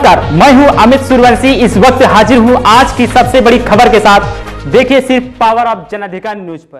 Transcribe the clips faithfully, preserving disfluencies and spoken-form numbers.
नमस्कार, मैं हूं अमित सूर्यवंशी। इस वक्त हाजिर हूं आज की सबसे बड़ी खबर के साथ। देखिए सिर्फ पावर ऑफ जनाधिकार न्यूज पर।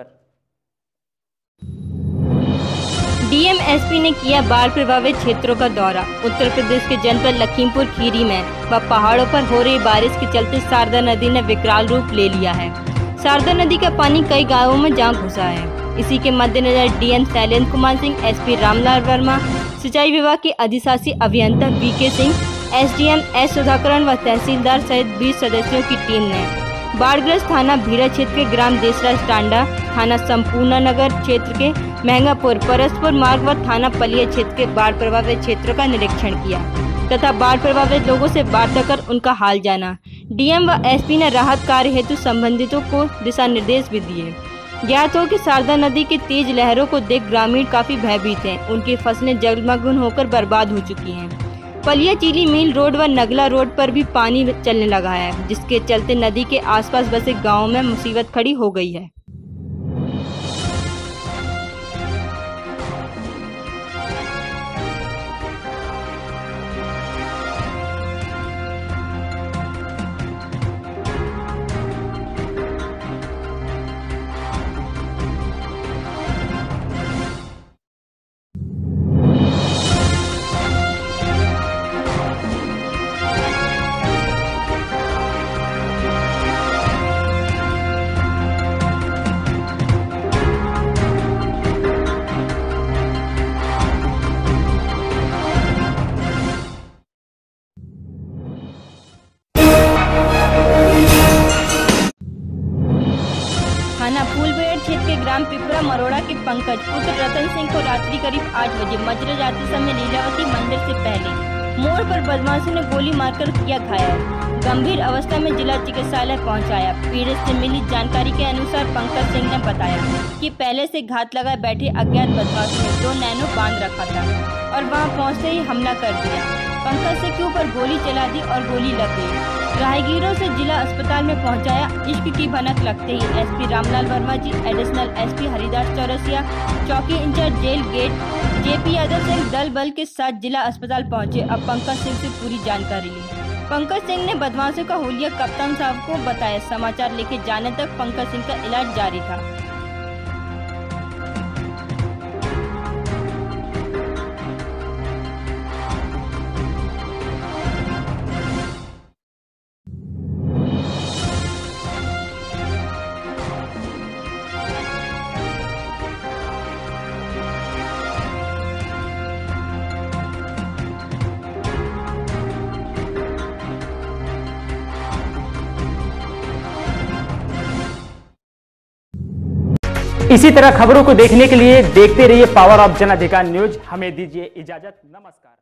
डीएम एसपी ने किया बाढ़ प्रभावित क्षेत्रों का दौरा। उत्तर प्रदेश के जनपद लखीमपुर खीरी में व पहाड़ों पर हो रही बारिश के चलते शारदा नदी ने विकराल रूप ले लिया है। शारदा नदी का पानी कई गांवों में जा घुसा है। इसी के मद्देनजर डीएम शैलेंद्र कुमार सिंह, एसपी रामलाल वर्मा, सिंचाई विभाग के अधिशासी अभियंता VK Singh, SDM S Sudhakaran व तहसीलदार सहित बीस सदस्यों की टीम ने बाढ़ग्रस्त थाना भीरा क्षेत्र के ग्राम देसराज टांडा, थाना संपूर्ण नगर क्षेत्र के महंगापुर परस्पर मार्ग व थाना पलिया क्षेत्र के बाढ़ प्रभावित क्षेत्रों का निरीक्षण किया तथा बाढ़ प्रभावित लोगों से वार्ता कर उनका हाल जाना। डीएम व एसपी ने राहत कार्य हेतु संबंधितों को दिशा निर्देश भी दिए। ज्ञात हो कि शारदा नदी की तेज लहरों को देख ग्रामीण काफी भयभीत हैं। उनकी फसलें जलमग्न होकर बर्बाद हो चुकी हैं। पलिया चीली मिल रोड व नगला रोड पर भी पानी चलने लगा है, जिसके चलते नदी के आसपास बसे गांवों में मुसीबत खड़ी हो गई है। थाना फूलबेड़ क्षेत्र के ग्राम पिपरा मरोड़ा के पंकज पुत्र रतन सिंह को रात्रि करीब आठ बजे मध्य रात्रि समय लीलावती मंदिर से पहले मोड़ पर बदमाशों ने गोली मारकर किया घायल। गंभीर अवस्था में जिला चिकित्सालय पहुंचाया। पीड़ित से मिली जानकारी के अनुसार पंकज सिंह ने बताया कि पहले से घात लगाए बैठे अज्ञात बदमाशों ने दो नैनो बांध रखा था और वहां पहुंचते ही हमला कर दिया। पंकज सिंह के ऊपर गोली चला दी और गोली लग गई। राहगीरों से जिला अस्पताल में पहुंचाया। इश्क की भनक लगते ही SP Ramlal Verma ji, additional SP Haridas Chaurasia, चौकी incharge jail gate JP Yadav Singh दल बल के साथ जिला अस्पताल पहुंचे। अब पंकज सिंह से पूरी जानकारी ली। पंकज सिंह ने बदमाशों का हुलिया कप्तान साहब को बताया। समाचार लेके जाने तक पंकज सिंह का इलाज जारी था। इसी तरह खबरों को देखने के लिए देखते रहिए पावर ऑफ जनाधिकार न्यूज। हमें दीजिए इजाजत। नमस्कार।